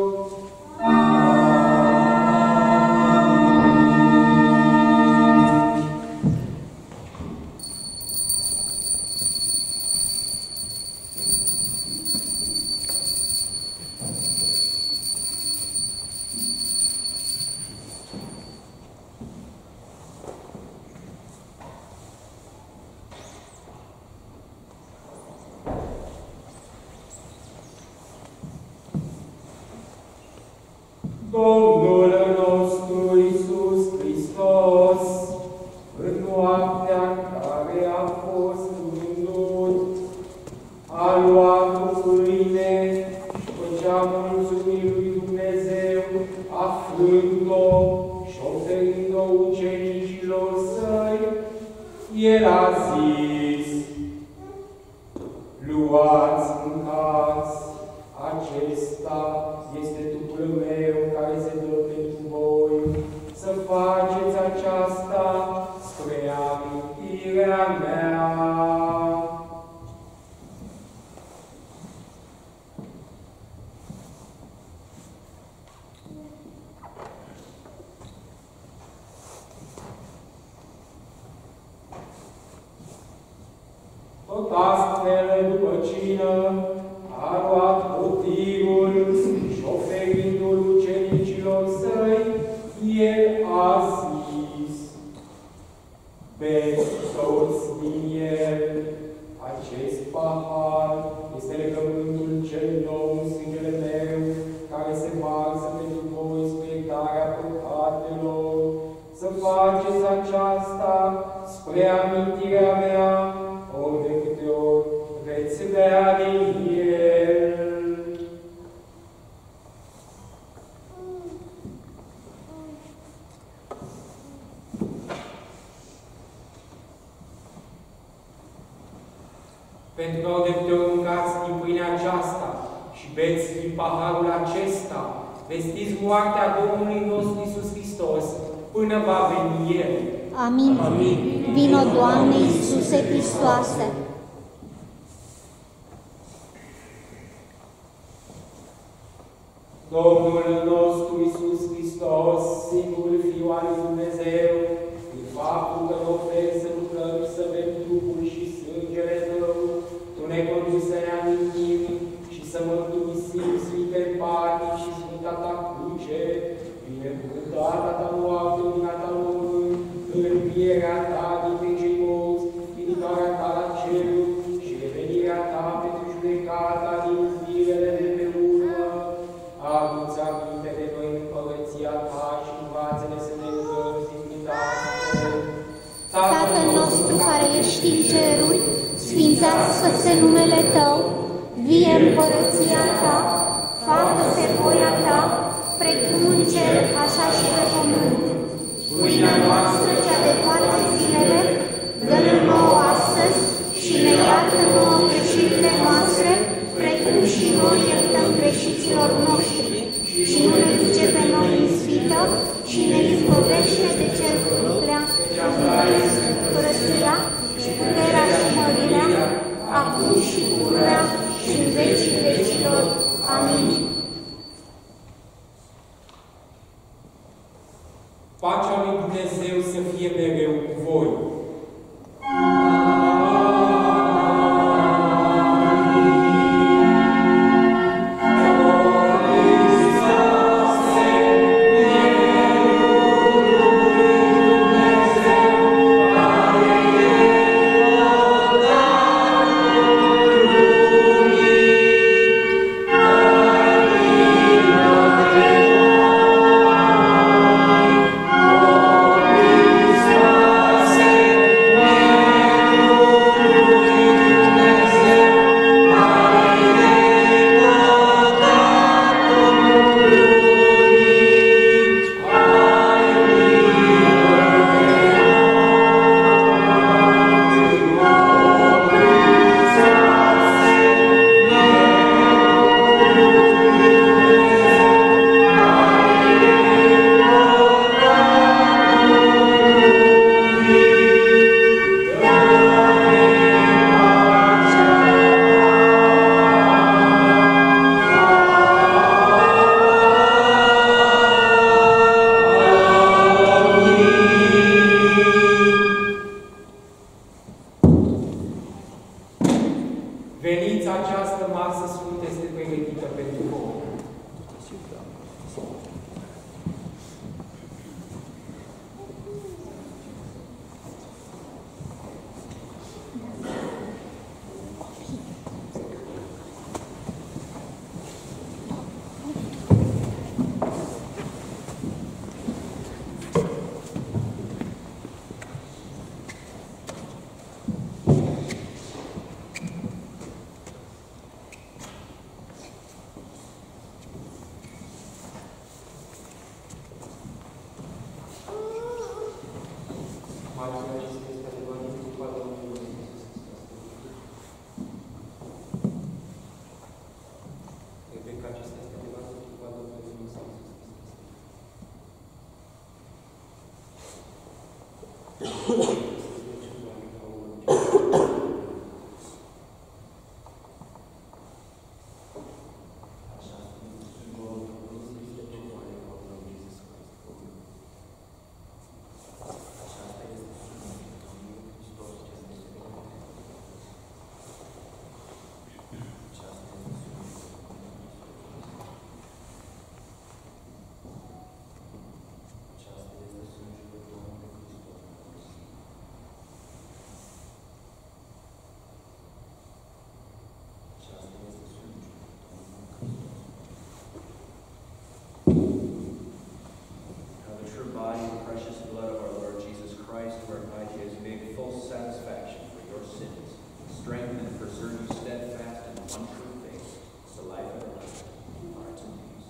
Domnul nostru Iisus Hristos, în noaptea care a fost vândut, a luat pâine și făcea mulțumiri lui Dumnezeu, aflând-o și oferind-o ucenicilor Săi, El a zis: luați, mâncați, acesta este trupul meu care se dă pentru voi. Să faceți aceasta spre amintirea mea. Tot astfel, după cină, a luat potirul și oferindu-l ucenicilor Săi, El a zis: beți toți din el, acest pahar este legământul cel nou în sângele meu, care se varsă pentru voi spre iertarea păcatelor. Să faceți aceasta spre amintirea mea, ori de câte ori veți bea din el. Pentru că ori de câte ori mâncați din pâinea aceasta și beți din paharul acesta, vestiți moartea Domnului nostru Iisus Hristos, până va veni El. Amin. Amin. Vino, Doamne Iisuse Hristoase. Domnul nostru Iisus Hristos, singurul Fiu al lui Dumnezeu, prin faptul că ne oferi să lucrăm și să bem trupul și sângele Tău, Tu ne conduci să ne amintim și să mărturisim Sfinte Patii și Sfânta Ta Cruce, binecuvântata Ta moarte, lumina Ta mormânt, învierea Ta dintre cei morți, ridicarea Ta la ceruri și revenirea Ta pentru judecata din zilele de pe urmă. Adu-ți aminte de noi în împărăția Ta și învață-ne să ne rugăm zilnic astfel. Tatăl nostru care ești în ceruri, sfințească-se numele Tău, vie împărăția Ta, facă-se voia Ta, precum în cer, așa și pe pământ. Pâinea noastră cea de toate zilele, dă-ne nouă astăzi și ne iartă nouă greșelile noastre, precum și noi iertăm greșiților noștri. Și nu ne duce pe noi în ispită și ne izbăvește de cel rău, care este împărăția și puterea și mărirea, acum și pururea și în vecii vecilor. Amin. Pacea lui Dumnezeu să fie mereu cu voi. Amin. marginea acestui este adevărat din trupa Domnului Iisus Hristos. Repet că acesta este adevărat din trupa Domnului Iisus Hristos. Body and precious blood of our Lord Jesus Christ, whereby he has made full satisfaction for your sins, strengthen and preserve you steadfast in one true faith, the life everlasting, hearts and peace.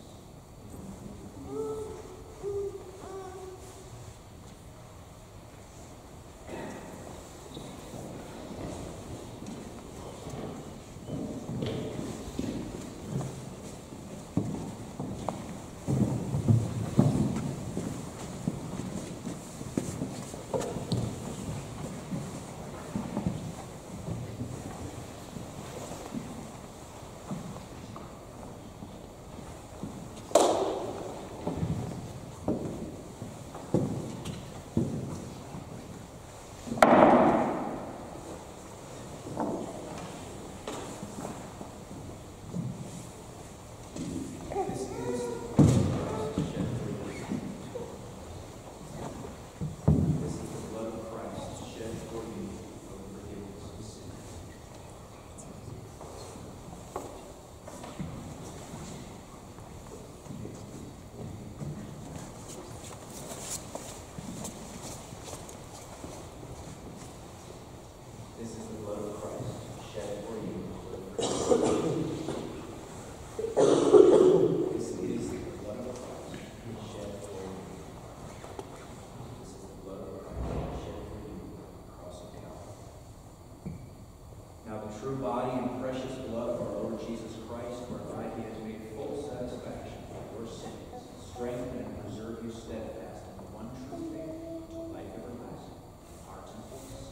True body and precious blood of our Lord Jesus Christ, whereby he has made full satisfaction for your sins, strengthen and preserve you steadfast in the one true faith, to life everlasting, hearts and peace.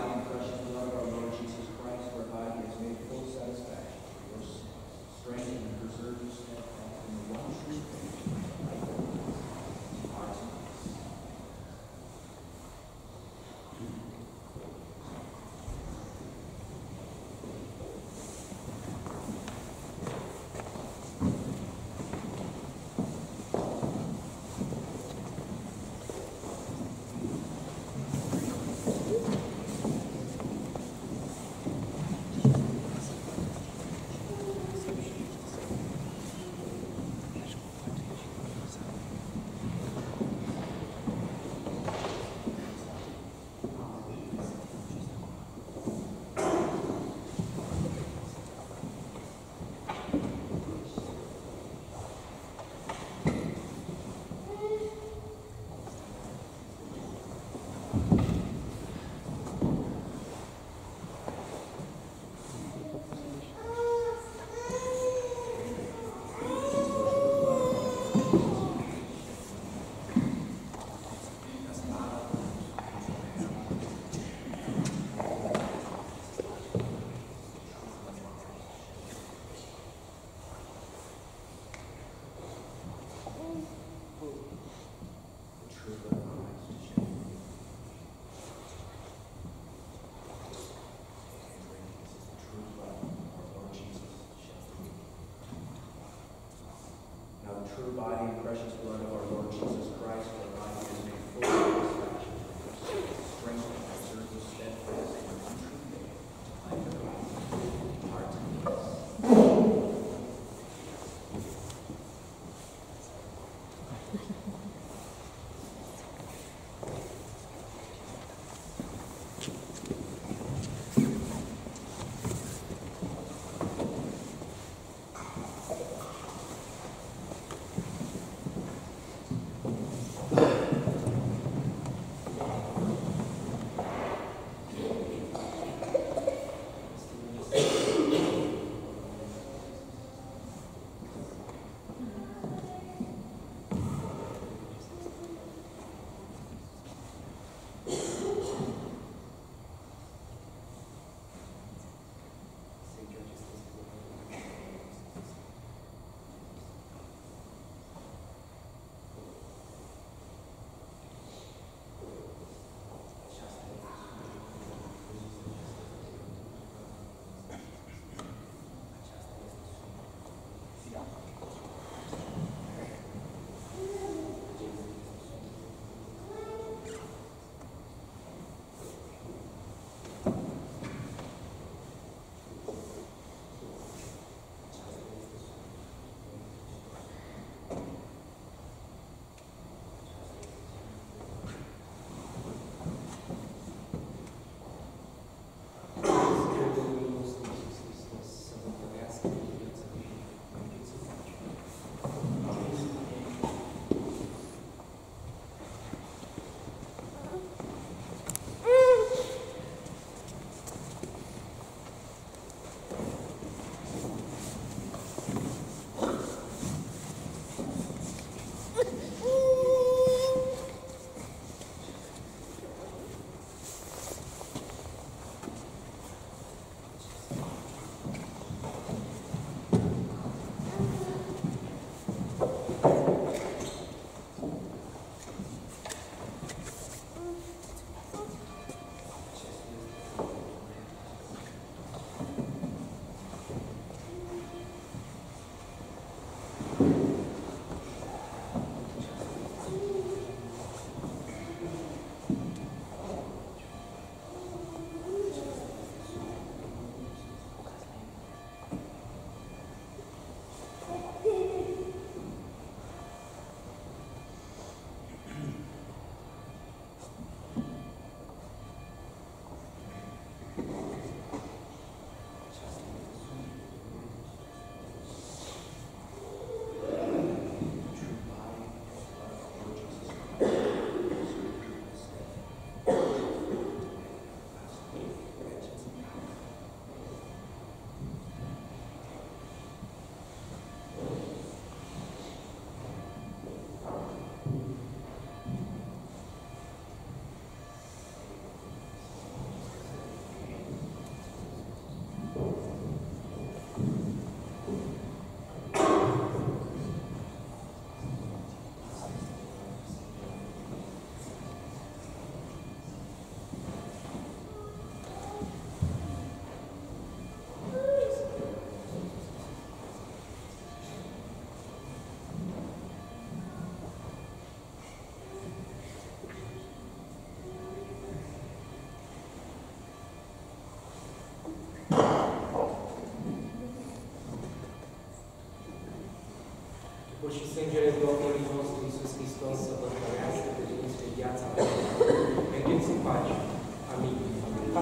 body and precious blood of our Lord Jesus Christ, whereby he has made full satisfaction for your sins, strengthen and preserve you steadfast in the one true faith, like hearts and minds.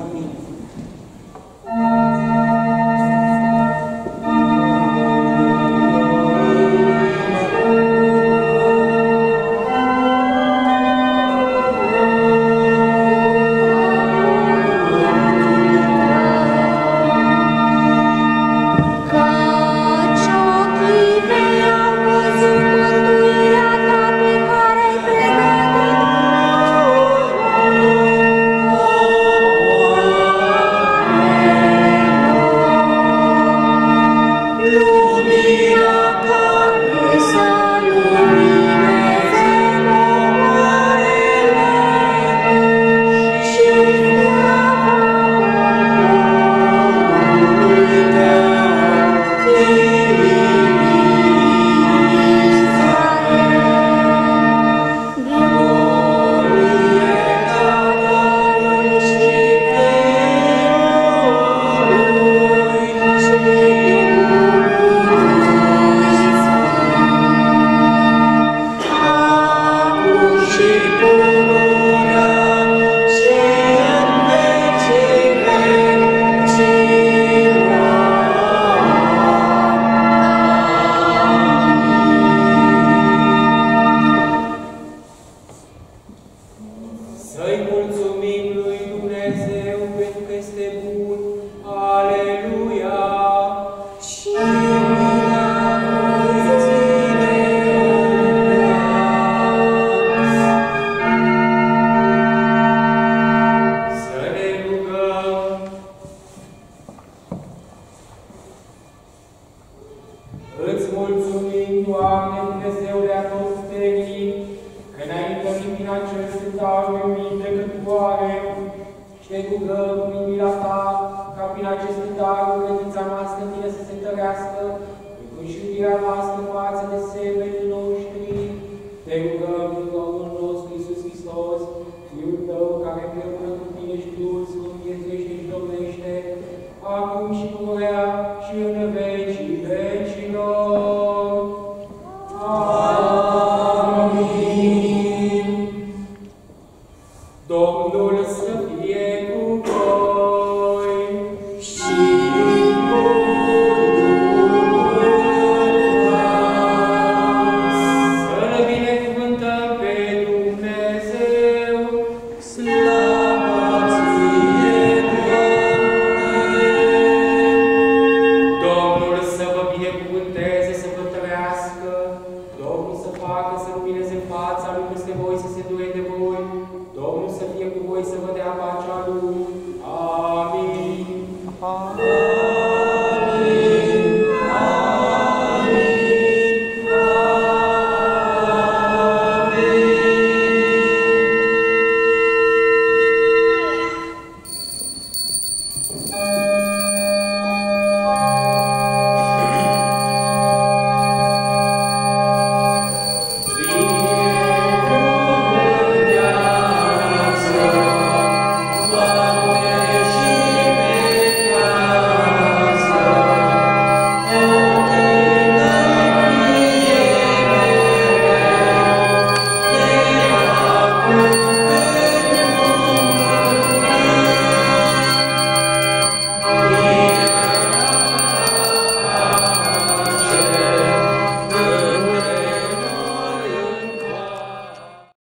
Amin. Căci ochii mei au văzut mântuirea ta pe care ai pregătit-o. Lumina care să lumineze popoarele și slava poporului tău, fiii Israel. Glorie Tatălui și Fiului și Duhului Sfânt, acum și pururea și în vecii Să-i mulțumim lui Dumnezeu pentru că este bun. Aleluia! și mireasă-ține, Să ne rugăm. Îți mulțumim, Doamne, Dumnezeule atotputernic, că ne-ai întărit din acel sântar pe minte cântătoare și te rugăm prin mila ta ca prin acest sântar credința noastră în tine să se întărească, prin știrea noastră față de semenii noștri. Te rugăm prin Domnul nostru Iisus Hristos, Fiul tău, care împreună cu tine și Duhul Sfânt viețuiește și domnește, acum și pururea și în vecii vecilor. Amin. Domnul să fie cu voi. și cu Duhul Să ne binecuvântăm pe Dumnezeu. Slavă ție, Doamne! Domnul să vă binecuvânteze, să vă trăiască. Domnul să facă să lumineze fața lui peste voi, să se dure de voi. Domnul să fie cu voi, să vă dea pacea lui. Amin. Sfânt.